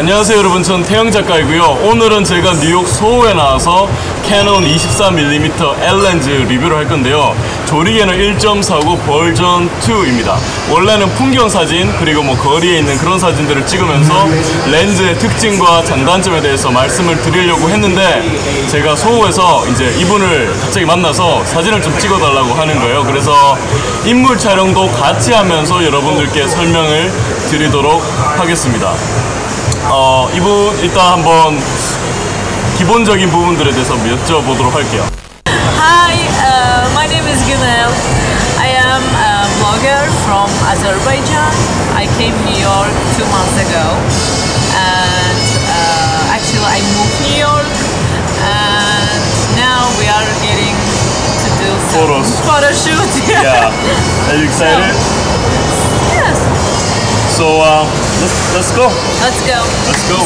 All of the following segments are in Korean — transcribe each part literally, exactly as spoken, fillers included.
안녕하세요 여러분, 전 태영 작가이고요. 오늘은 제가 뉴욕 소호에 나와서 캐논 이십사 밀리미터 L 렌즈 리뷰를 할 건데요. 조리개는 일 점 사구 버전 이입니다. 원래는 풍경 사진 그리고 뭐 거리에 있는 그런 사진들을 찍으면서 렌즈의 특징과 장단점에 대해서 말씀을 드리려고 했는데, 제가 소호에서 이제 이분을 갑자기 만나서 사진을 좀 찍어달라고 하는 거예요. 그래서 인물 촬영도 같이 하면서 여러분들께 설명을 드리도록 하겠습니다. 어, 이분 일단 한번 기본적인 부분들에 대해서 여쭤보도록 할게요. Hi, uh, my name is Gimel. I am a blogger from Azerbaijan. I came to New York two months ago, and uh, actually I moved to New York, and now we are getting to do some photos, photo shoot. Yeah. Are you excited? So, yes. So uh, let's let's go. Let's go. Let's go.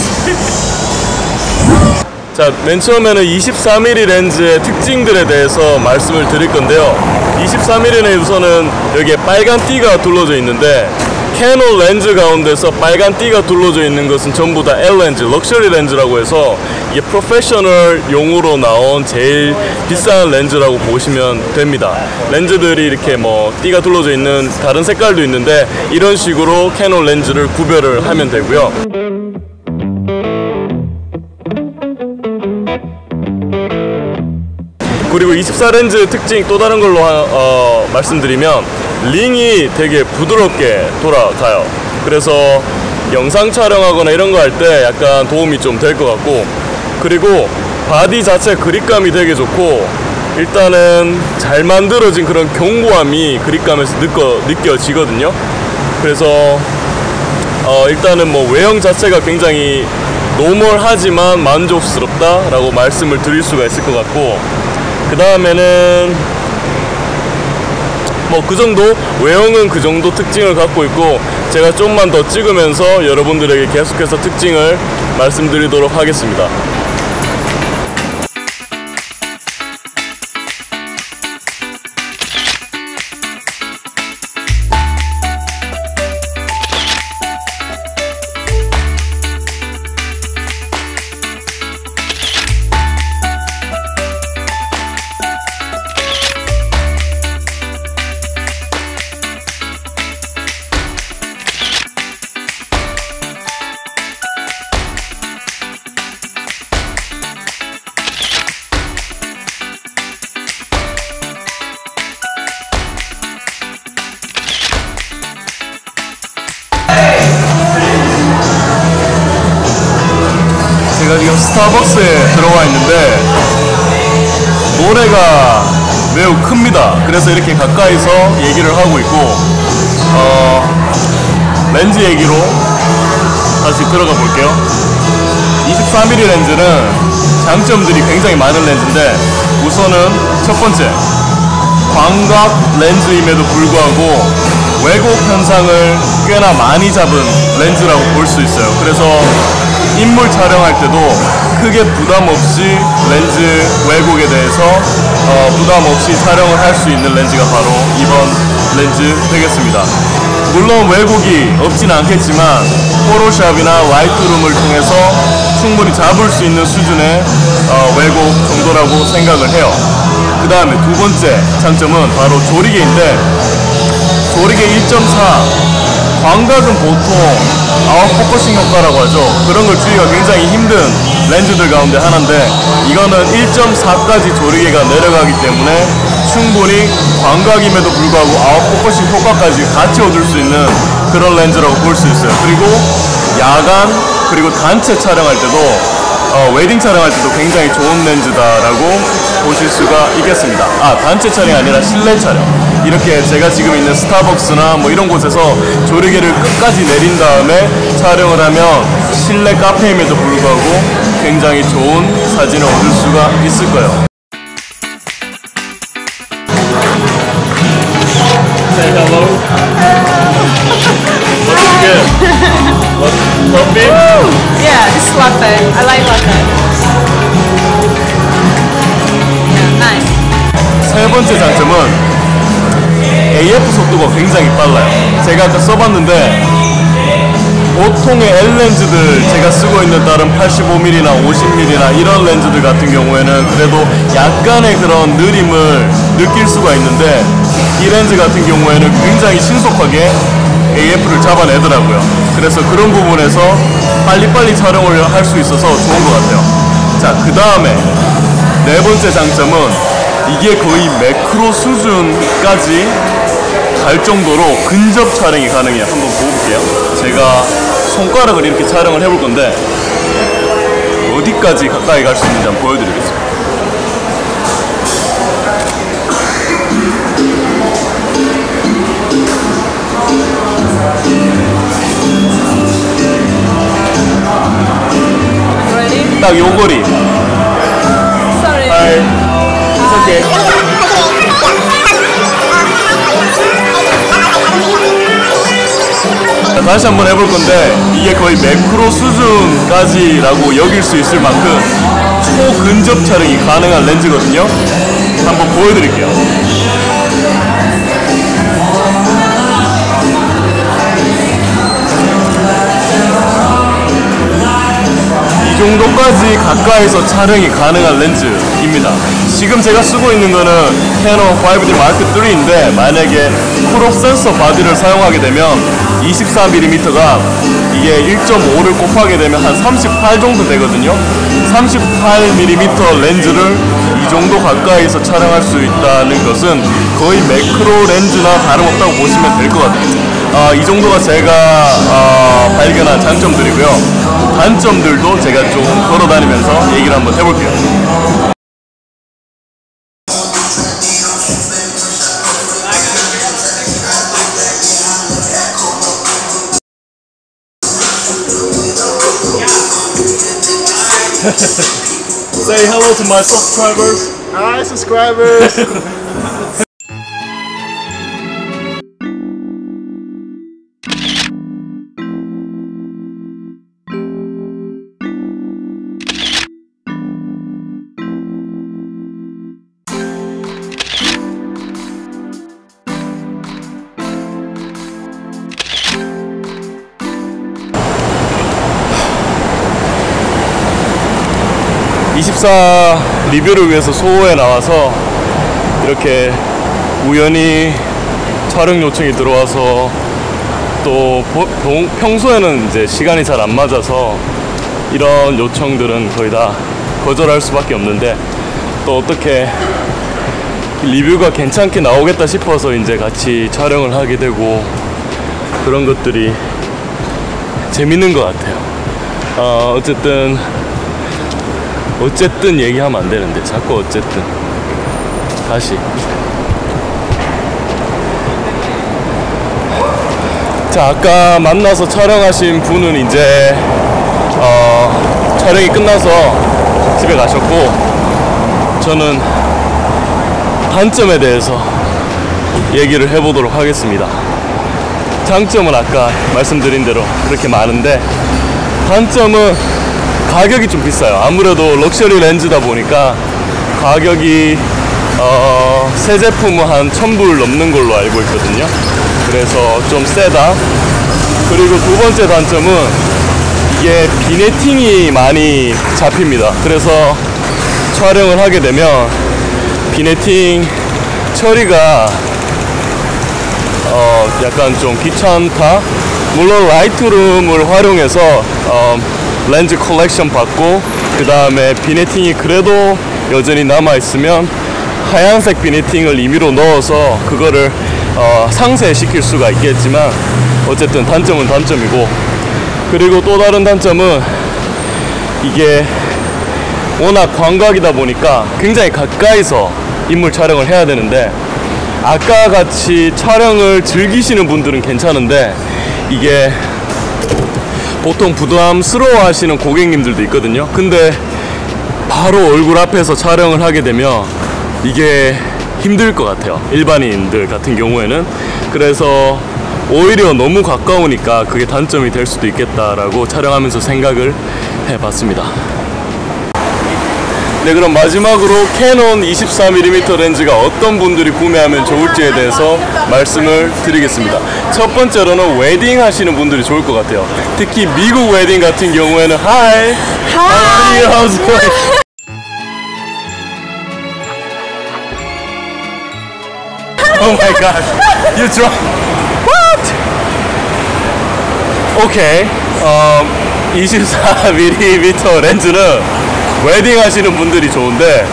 자, 맨 처음에는 이십사 밀리미터 렌즈의 특징들에 대해서 말씀을 드릴 건데요. 이십사 밀리미터는 우선은 여기에 빨간 띠가 둘러져 있는데, 캐논 렌즈 가운데서 빨간 띠가 둘러져 있는 것은 전부 다 L 렌즈, 럭셔리 렌즈라고 해서 이게 프로페셔널 용으로 나온 제일 비싼 렌즈라고 보시면 됩니다. 렌즈들이 이렇게 뭐 띠가 둘러져 있는 다른 색깔도 있는데, 이런 식으로 캐논 렌즈를 구별을 하면 되고요. 그리고 이십사 렌즈 특징 또 다른 걸로 어, 말씀드리면, 링이 되게 부드럽게 돌아가요. 그래서 영상 촬영하거나 이런 거 할 때 약간 도움이 좀 될 것 같고, 그리고 바디 자체 그립감이 되게 좋고, 일단은 잘 만들어진 그런 견고함이 그립감에서 느껴, 느껴지거든요. 그래서 어, 일단은 뭐 외형 자체가 굉장히 노멀하지만 만족스럽다 라고 말씀을 드릴 수가 있을 것 같고, 그 다음에는 뭐 그 정도, 외형은 그 정도 특징을 갖고 있고, 제가 좀만 더 찍으면서 여러분들에게 계속해서 특징을 말씀드리도록 하겠습니다. 제가 지금 스타벅스에 들어와 있는데 노래가 매우 큽니다. 그래서 이렇게 가까이서 얘기를 하고 있고, 어, 렌즈 얘기로 다시 들어가 볼게요. 이십사 밀리미터 렌즈는 장점들이 굉장히 많은 렌즈인데, 우선은 첫 번째, 광각 렌즈임에도 불구하고 왜곡 현상을 꽤나 많이 잡은 렌즈라고 볼 수 있어요. 그래서 인물 촬영할 때도 크게 부담 없이 렌즈 왜곡에 대해서 어, 부담 없이 촬영을 할 수 있는 렌즈가 바로 이번 렌즈 되겠습니다. 물론 왜곡이 없진 않겠지만 포토샵이나 라이트룸을 통해서 충분히 잡을 수 있는 수준의 어, 왜곡 정도라고 생각을 해요. 그 다음에 두 번째 장점은 바로 조리개인데, 조리개 일 점 사, 광각은 보통 아웃포커싱 효과라고 하죠. 그런 걸 주기가 굉장히 힘든 렌즈들 가운데 하나인데, 이거는 일 점 사까지 조리개가 내려가기 때문에 충분히 광각임에도 불구하고 아웃포커싱 효과까지 같이 얻을 수 있는 그런 렌즈라고 볼 수 있어요. 그리고 야간 그리고 단체 촬영할 때도 어, 웨딩 촬영할 때도 굉장히 좋은 렌즈다라고 보실 수가 있겠습니다. 아, 단체 촬영이 아니라 실내 촬영. 이렇게 제가 지금 있는 스타벅스나 뭐 이런 곳에서 조리개를 끝까지 내린 다음에 촬영을 하면 실내 카페임에도 불구하고 굉장히 좋은 사진을 얻을 수가 있을 거예요. Say hello. What did you get? What? Coffee? Yeah, this is latte. I like latte. Yeah, nice. 세 번째 장점은 에이에프 속도가 굉장히 빨라요. 제가 아까 써봤는데 보통의 L 렌즈들 제가 쓰고 있는 다른 팔십오 밀리미터나 오십 밀리미터나 이런 렌즈들 같은 경우에는 그래도 약간의 그런 느림을 느낄 수가 있는데 이 렌즈 같은 경우에는 굉장히 신속하게 에이에프를 잡아내더라고요. 그래서 그런 부분에서 빨리빨리 촬영을 할 수 있어서 좋은 것 같아요. 자, 그 다음에 네 번째 장점은 이게 거의 매크로 수준까지 갈 정도로 근접 촬영이 가능해요. 한번 보여볼게요. 제가 손가락을 이렇게 촬영을 해볼 건데 어디까지 가까이 갈 수 있는지 한번 보여드리겠습니다. 딱 요 거리. Sorry. Hi. It's okay. 다시 한번 해볼 건데 이게 거의 매크로 수준까지라고 여길 수 있을 만큼 초근접 촬영이 가능한 렌즈거든요. 한번 보여드릴게요. 이 정도까지 가까이서 촬영이 가능한 렌즈입니다. 지금 제가 쓰고 있는 거는 캐논 파이브 디 마크 쓰리인데 만약에 크롭 센서 바디를 사용하게 되면 이십사 밀리미터가 이게 일 점 오를 곱하게 되면 한 삼십팔 정도 되거든요. 삼십팔 밀리미터 렌즈를 이 정도 가까이서 촬영할 수 있다는 것은 거의 매크로 렌즈나 다름없다고 보시면 될 것 같아요. 어, 이 정도가 제가 어, 발견한 장점들이고요. 단점들도 제가 좀 걸어다니면서 얘기를 한번 해볼게요. Say hello to my subscribers. Hi, subscribers. 이십사 리뷰를 위해서 소호에 나와서 이렇게 우연히 촬영 요청이 들어와서 또 평소에는 이제 시간이 잘 안 맞아서 이런 요청들은 거의 다 거절할 수밖에 없는데 또 어떻게 리뷰가 괜찮게 나오겠다 싶어서 이제 같이 촬영을 하게 되고 그런 것들이 재밌는 것 같아요. 어, 어쨌든 어쨌든 얘기하면 안 되는데 자꾸 어쨌든 다시 자, 아까 만나서 촬영하신 분은 이제 어, 촬영이 끝나서 집에 가셨고 저는 단점에 대해서 얘기를 해보도록 하겠습니다. 장점은 아까 말씀드린 대로 그렇게 많은데 단점은 가격이 좀 비싸요. 아무래도 럭셔리 렌즈다 보니까 가격이 어, 새 제품은 한 천 불 넘는 걸로 알고 있거든요. 그래서 좀 세다. 그리고 두 번째 단점은 이게 비네팅이 많이 잡힙니다. 그래서 촬영을 하게 되면 비네팅 처리가 어, 약간 좀 귀찮다. 물론 라이트룸을 활용해서 어, 렌즈 컬렉션 받고 그 다음에 비네팅이 그래도 여전히 남아있으면 하얀색 비네팅을 임의로 넣어서 그거를 어, 상쇄시킬 수가 있겠지만 어쨌든 단점은 단점이고 그리고 또 다른 단점은 이게 워낙 광각이다 보니까 굉장히 가까이서 인물 촬영을 해야 되는데 아까 같이 촬영을 즐기시는 분들은 괜찮은데 이게 보통 부담스러워 하시는 고객님들도 있거든요. 근데 바로 얼굴 앞에서 촬영을 하게 되면 이게 힘들 것 같아요. 일반인들 같은 경우에는. 그래서 오히려 너무 가까우니까 그게 단점이 될 수도 있겠다라고 촬영하면서 생각을 해봤습니다. 네, 그럼 마지막으로 캐논 이십사 밀리미터 렌즈가 어떤 분들이 구매하면 좋을지에 대해서 말씀을 드리겠습니다. 첫 번째로는 웨딩 하시는 분들이 좋을 것 같아요. 특히 미국 웨딩 같은 경우에는 Hi! Hi! How's it going? Oh my god, you drunk? What? 오케이, 어, 이십사 밀리미터 렌즈는 웨딩 하시는 분들이 좋은데,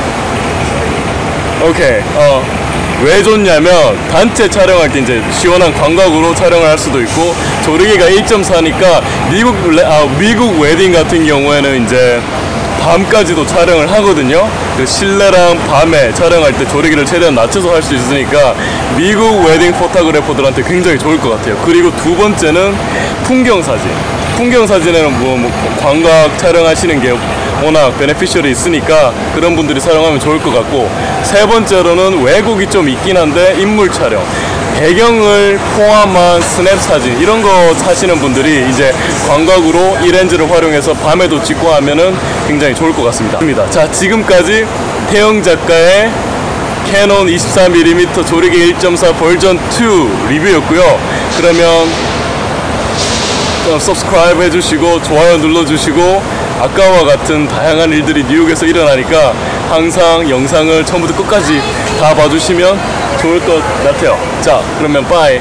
오케이, 어, 왜 좋냐면 단체 촬영할 때 이제 시원한 광각으로 촬영을 할 수도 있고, 조리개가 일 점 사니까 미국 아, 미국 웨딩 같은 경우에는 이제 밤까지도 촬영을 하거든요. 그 실내랑 밤에 촬영할 때 조리개를 최대한 낮춰서 할 수 있으니까 미국 웨딩 포토그래퍼들한테 굉장히 좋을 것 같아요. 그리고 두 번째는 풍경 사진. 풍경 사진에는 뭐, 뭐 광각 촬영하시는 게 워낙 베네피셜이 있으니까 그런 분들이 사용하면 좋을 것 같고, 세 번째로는 왜곡이 좀 있긴 한데 인물 촬영, 배경을 포함한 스냅 사진 이런 거 하시는 분들이 이제 광각으로 이 렌즈를 활용해서 밤에도 찍고 하면은 굉장히 좋을 것 같습니다. 자, 지금까지 태영 작가의 캐논 이십사 밀리미터 조리개 일 점 사 버전 투 리뷰였고요. 그러면 subscribe 해주시고 좋아요 눌러주시고, 아까와 같은 다양한 일들이 뉴욕에서 일어나니까 항상 영상을 처음부터 끝까지 다 봐주시면 좋을 것 같아요. 자, 그러면 빠이.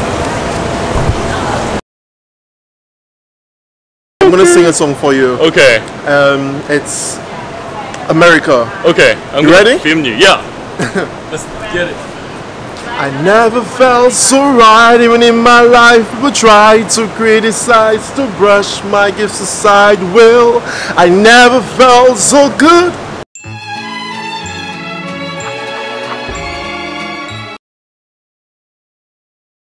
I'm gonna sing a song for you. Okay. Um, it's America. Okay. I'm You gonna ready? film you. Yeah. Let's get it. I never felt so right, even in my life. People try to criticize, to brush my gifts aside. Will I never felt so good